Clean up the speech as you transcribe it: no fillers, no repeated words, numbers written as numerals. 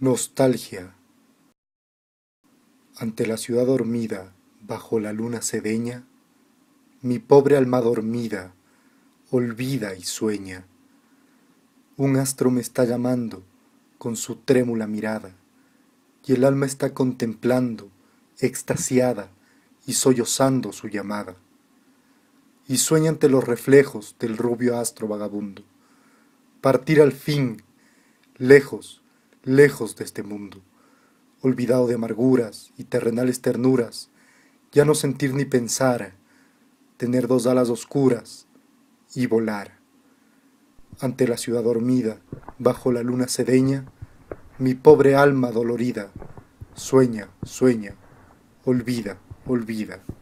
Nostalgia. Ante la ciudad dormida, bajo la luna sedeña, mi pobre alma dormida olvida y sueña. Un astro me está llamando con su trémula mirada, y el alma está contemplando, extasiada y sollozando su llamada. Y sueña ante los reflejos del rubio astro vagabundo, partir al fin, lejos, lejos de este mundo, olvidado de amarguras y terrenales ternuras, ya no sentir ni pensar, tener dos alas oscuras y volar. Ante la ciudad dormida, bajo la luna sedeña, mi pobre alma dolorida, sueña, sueña, olvida, olvida.